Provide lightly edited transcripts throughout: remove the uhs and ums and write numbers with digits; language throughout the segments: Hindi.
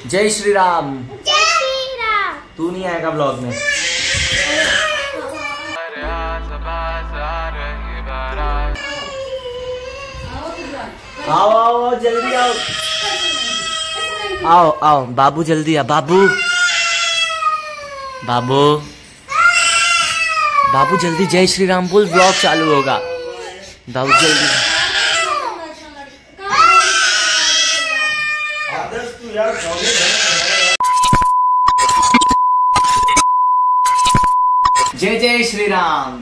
जय श्री राम। जय श्री राम। तू नहीं आएगा ब्लॉग में। आओ आओ जल्दी आओ। आओ आओ बाबू जल्दी आ। बाबू बाबू बाबू जल्दी जय श्री राम बोल, ब्लॉग चालू होगा। बाबू जल्दी। जय जय श्री राम।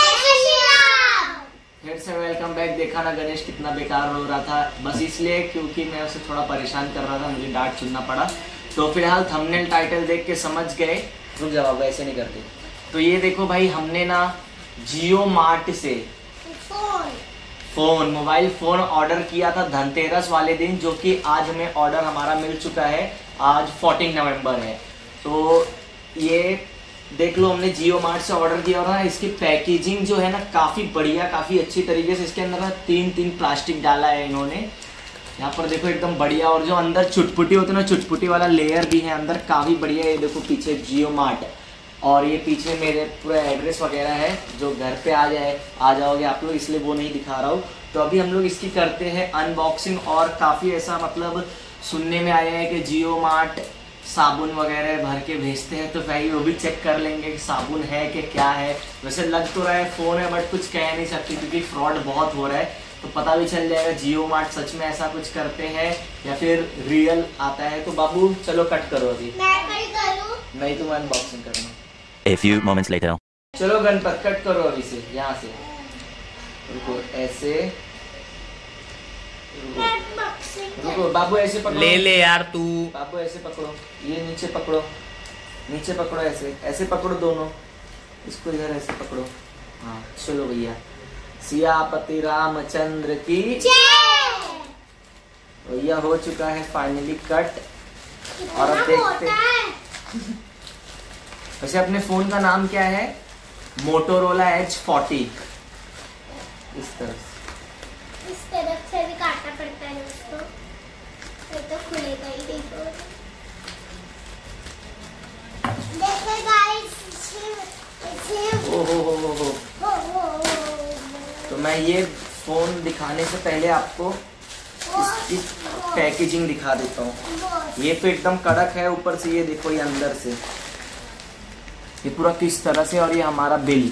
फिर से वेलकम बैक। देखा ना गणेश कितना बेकार हो रहा था, बस इसलिए क्योंकि मैं उसे थोड़ा परेशान कर रहा था, मुझे डांट सुनना पड़ा। तो फिलहाल थंबनेल टाइटल देख के समझ गए। रुक जाओ बाबू, ऐसे नहीं करते। तो ये देखो भाई, हमने ना जियो मार्ट से मोबाइल फोन ऑर्डर किया था धनतेरस वाले दिन, जो कि आज हमें ऑर्डर हमारा मिल चुका है। आज 14 नवंबर है। तो ये देख लो, हमने जियो मार्ट से ऑर्डर किया था। इसकी पैकेजिंग जो है ना काफ़ी बढ़िया, काफ़ी अच्छी तरीके से इसके अंदर ना तीन प्लास्टिक डाला है इन्होंने। यहाँ पर देखो एकदम बढ़िया। और जो अंदर चुटपुटी होती है ना, चुटपुटी वाला लेयर भी है अंदर, काफ़ी बढ़िया। ये देखो पीछे जियो मार्ट, और ये पीछे मेरे पूरा एड्रेस वगैरह है। जो घर पे आ जाओगे आप लोग, इसलिए वो नहीं दिखा रहा हूँ। तो अभी हम लोग इसकी करते हैं अनबॉक्सिंग। और काफ़ी ऐसा मतलब सुनने में आया है कि जियो मार्ट साबुन वगैरह भर के भेजते हैं, तो भाई वो भी चेक कर लेंगे कि साबुन है कि क्या है। वैसे लग तो रहा है फ़ोन है, बट कुछ कह नहीं सकती क्योंकि फ्रॉड बहुत हो रहा है। तो पता भी चल जाएगा जियो मार्ट सच में ऐसा कुछ करते हैं या फिर रियल आता है। तो बाबू चलो कट करो अभी। नहीं, तुम अनबॉक्सिंग करना। A few moments later. चलो गणपत कट करो अभी से, यहाँ से। रुको ऐसे, रुको बाबू ऐसे पकड़ो। ले यार तू। बाबू ऐसे पकड़ो, ये नीचे पकड़ो, नीचे पकड़ो, ऐसे पकड़ो दोनों। इसको इधर ऐसे पकड़ो। हाँ चलो भैया, सियापति रामचंद्र की भैया। हो चुका है फाइनली कट। और अब देखते हैं। वैसे अपने फोन का नाम क्या है? Motorola H40। इस तरफ से भी काटना पड़ता है उसको, तो खुलेगा ही। देखो गाइस, तो मैं ये फोन दिखाने से पहले आपको इसकी पैकेजिंग दिखा देता हूँ। ये तो एकदम कड़क है, ऊपर से ये देखो, ये अंदर से ये पूरा किस तरह से। और ये हमारा बिल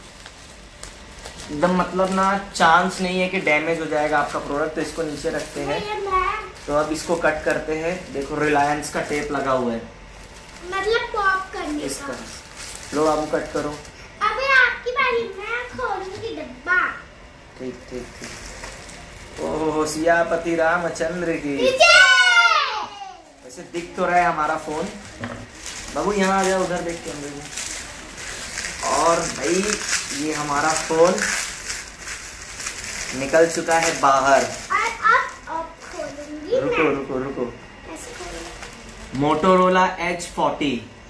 एकदम मतलब ना चांस नहीं है कि डैमेज हो जाएगा आपका प्रोडक्ट। तो इसको नीचे रखते हैं। तो अब इसको कट करते हैं। देखो रिलायंस का टेप लगा हुआ है, मतलब पॉप करने इस तरह। लो बाबू कट करो। अबे आपकी बारी, मैं खोलूंगी डब्बा। ठीक ठीक ठीक। ओह सियापति रामचंद्र की। वैसे दिख तो रहा है हमारा फोन। बाबू यहाँ आ जाओ, उधर देख के अंदर में। और भाई ये हमारा फोन निकल चुका है बाहर। रुको रुको रुको। Motorola H40।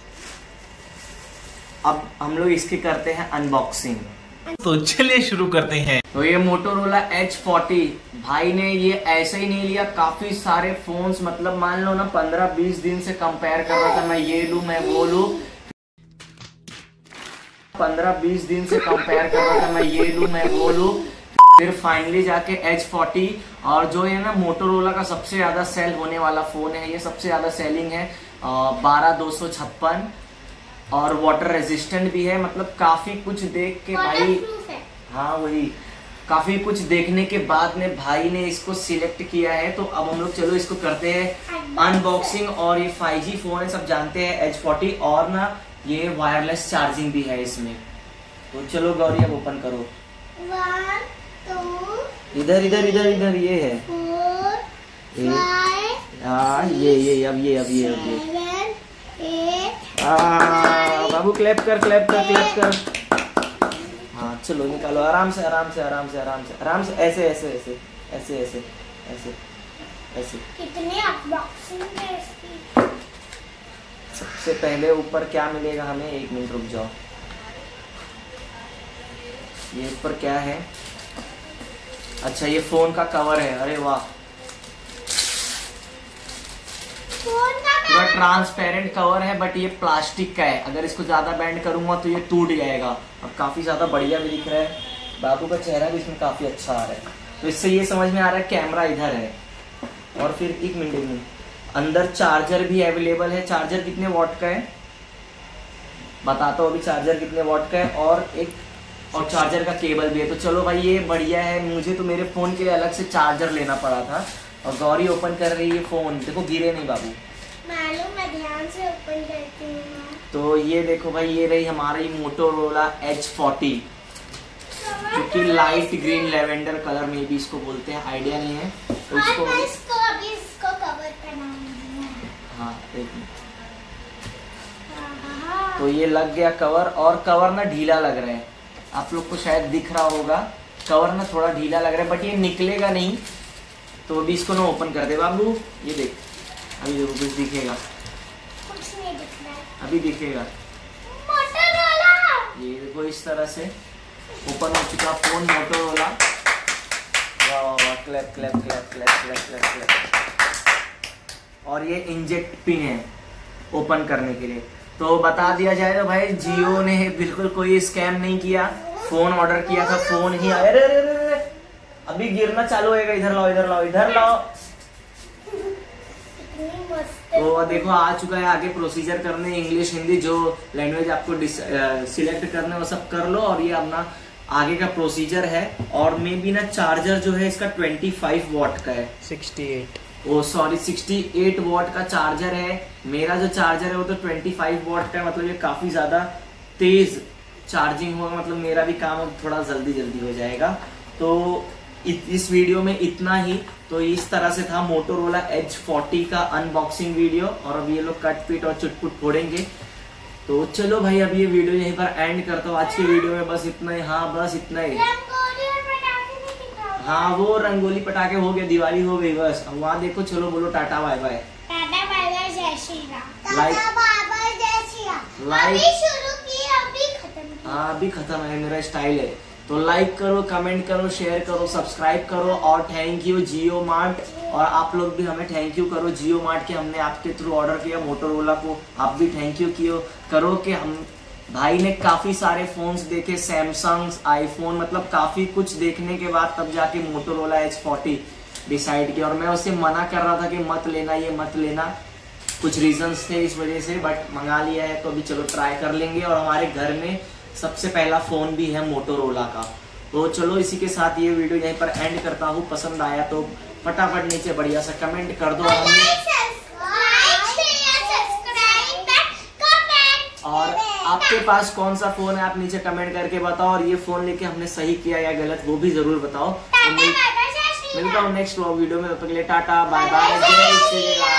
अब हम लोग इसकी करते हैं अनबॉक्सिंग। तो चलिए शुरू करते हैं। तो ये मोटोरोला H40 भाई ने ये ऐसे ही नहीं लिया, काफी सारे फोन्स, मतलब मान लो ना 15-20 दिन से कंपेयर कर रहा था, मैं ये लूं मैं वो लूं। 15-20 दिन से कंपेयर कर रहा था, मैं ये लूं मैं वो लूं। फिर फाइनली जाके H40। और जो है ना मोटोरोला का सबसे ज्यादा सेल होने वाला फोन है, ये सबसे ज्यादा सेलिंग है। 12256 और वाटर रेजिस्टेंट भी है। मतलब काफी कुछ देख के भाई, हाँ वही, काफी कुछ देखने के बाद में भाई ने इसको सिलेक्ट किया है। तो अब हम लोग चलो इसको करते हैं अनबॉक्सिंग। और ये 5G फोन है, सब जानते हैं H40। और ना ये वायरलेस चार्जिंग भी है इसमें। तो चलो गौरी अब ओपन करो। 1 2 इधर इधर इधर इधर ये है 4 5 ये अब ये बाबू क्लैप कर क्लैप कर क्लैप कर। हाँ चलो निकालो, आराम से आराम से आराम से आराम से आराम से, ऐसे ऐसे ऐसे ऐसे ऐसे ऐसे ऐसे। कितने अनबॉक्सिंग है इसकी। सबसे पहले ऊपर क्या मिलेगा हमें, 1 मिनट रुक जाओ। ये ऊपर क्या है? अच्छा ये फोन का कवर है। अरे वाह, पूरा ट्रांसपेरेंट कवर है बट ये प्लास्टिक का है, अगर इसको ज्यादा बेंड करूंगा तो ये टूट जाएगा। अब काफी ज्यादा बढ़िया भी दिख रहा है, बाबू का चेहरा भी इसमें काफी अच्छा आ रहा है। तो इससे ये समझ में आ रहा है कैमरा इधर है। और फिर एक मिनट, अंदर चार्जर भी अवेलेबल है। चार्जर कितने वॉट का है बताता हूँ अभी, चार्जर कितने वॉट का है, और चार्जर का केबल भी है। तो चलो भाई ये बढ़िया है। मुझे तो मेरे फोन के लिए अलग से चार्जर लेना पड़ा था। और गौरी ओपन कर रही है फोन, देखो गिरे नहीं बाबू, मालूम मैं ध्यान से ओपन करती हूँ। तो ये देखो भाई, ये रही हमारी मोटोरोला H40, जो कि लाइट ग्रीन लेवेंडर कलर में भी इसको बोलते हैं, आइडिया नहीं है तो और मैं इसको कवर बनाऊंगी। हाँ एक मिनट। तो ये लग गया कवर, और कवर ना ढीला लग रहा है, आप लोग को शायद दिख रहा होगा, कवर ना थोड़ा ढीला लग रहा है बट ये निकलेगा नहीं। तो अभी इसको ना ओपन कर दे बाबू, ये देख, अभी देखो कुछ दिखेगा, कुछ नहीं दिख रहा है। अभी दिखेगा। मोटोरोला ये देखो इस तरह से ओपन हो चुका फोन मोटोरोला। वाह वाह वाह, clap clap clap clap clap clap clap. और ये इंजेक्ट पिन है ओपन करने के लिए। तो बता दिया जाए तो भाई जियो ने बिल्कुल कोई स्कैम नहीं किया। फोन ऑर्डर किया था, फोन ही आया। अरे अभी गिरना चालू होएगा, इधर लाओ इधर लाओ इधर लाओ। तो देखो आ चुका है, आगे प्रोसीजर करने, इंग्लिश हिंदी जो लैंग्वेज आपको सिलेक्ट करने वो सब कर लो। और ये अपना आगे का प्रोसीजर है। और मे बी ना चार्जर जो है इसका 25 वॉट का है, 68 वॉट का चार्जर है। मेरा जो चार्जर है वो तो 25 वॉट का है, मतलब ये काफी ज्यादा तेज चार्जिंग होगा, मतलब मेरा भी काम थोड़ा जल्दी हो जाएगा। तो इस वीडियो में इतना ही। तो इस तरह से था मोटोरोला H40 का अनबॉक्सिंग वीडियो। और अब ये लोग कट पीट और चुटपुट फोड़ेंगे। तो चलो भाई अब ये वीडियो यहीं पर एंड करता हूँ। आज की वीडियो में बस इतना ही। हाँ बस इतना ही। रंगोली और पटाखे नहीं दिखाओगे? हाँ वो रंगोली पटाखे हो गया, दिवाली हो गई बस। अब वहाँ देखो, चलो बोलो tata bye bye. Tata bye bye, जय Shri Ram. Like- tata bye bye, जय श्री राम। Like- अभी शुरू की, अभी खत्म की। हाँ अभी खत्म है, मेरा स्टाइल है। तो लाइक करो, कमेंट करो, शेयर करो, सब्सक्राइब करो। और थैंक यू जियो मार्ट। और आप लोग भी हमें थैंक यू करो जियो मार्ट के, हमने आपके थ्रू ऑर्डर किया मोटोरोला को। आप भी थैंक यू करो कि हम भाई ने काफी सारे फोन्स देखे, सैमसंग, आईफोन, मतलब काफी कुछ देखने के बाद तब जाके मोटोरोला H40 डिसाइड किया। और मैं उससे मना कर रहा था कि मत लेना, ये मत लेना, कुछ रीजंस थे इस वजह से, बट मंगा लिया है तो अभी चलो ट्राई कर लेंगे। और हमारे घर में सबसे पहला फोन भी है मोटोरोला का। तो चलो इसी के साथ ये वीडियो यहीं पर एंड करता हूँ। पसंद आया तो फटाफट नीचे बढ़िया सा कमेंट कर दो। और आपके पास कौन सा फोन है आप नीचे कमेंट करके बताओ। और ये फोन लेके हमने सही किया या गलत वो भी जरूर बताओ। तो मिलता हूँ नेक्स्ट वीडियो में, तब तक के लिए टाटा बाय बाय, जय श्री राम।